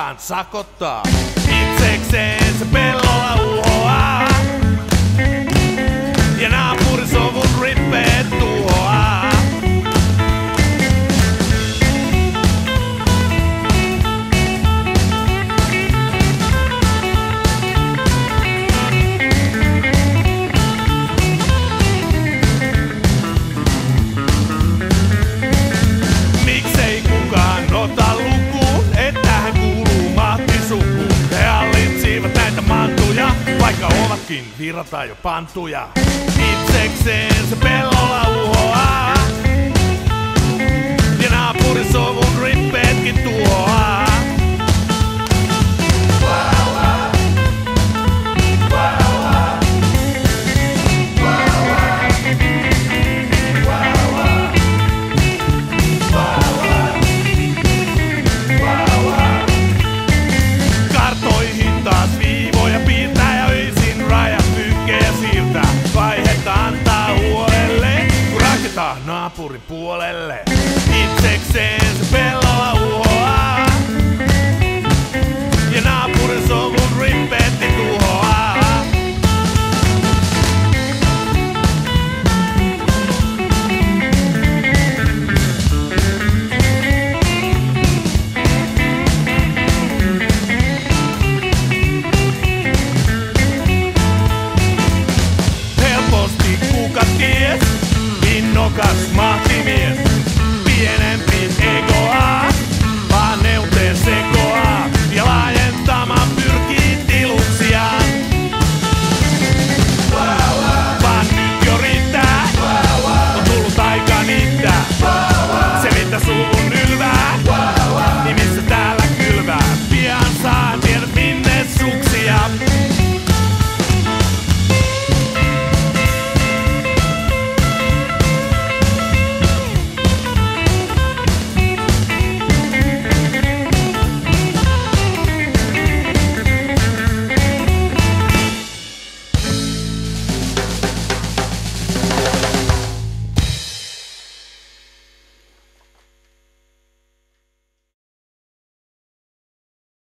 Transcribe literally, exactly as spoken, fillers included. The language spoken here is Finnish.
voidaan sakottaa. Itsekseen se pellolla uhoaa ja naapurisovun rippeet tuhoaa. Miksei kukaan ota lukuun, että hän kuuluu mahtisukuun? He hallitsivat näitä mantuja, vaikka ovatkin virrata jo pantuja. Itsekseen se pellolla uhoaa ja naapurisovun rippeetkin tuhoaa. Kartoihin taas viivoja piirtää ja öisin rajat pyykkää ja siirtää. Vaihetta antaa huolelle, kun rakentaa naapurin puolelle. Itsekseen se pellolla uhoaa ja naapurin sovun rippeetti tuhoaa. Helposti kuka ties, innokas mahtimies, pienempi ego